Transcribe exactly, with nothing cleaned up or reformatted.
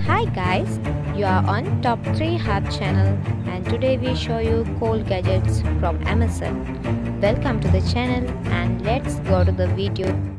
Hi guys, you are on Top three Hub channel and today we show you cool gadgets from Amazon. Welcome to the channel and let's go to the video.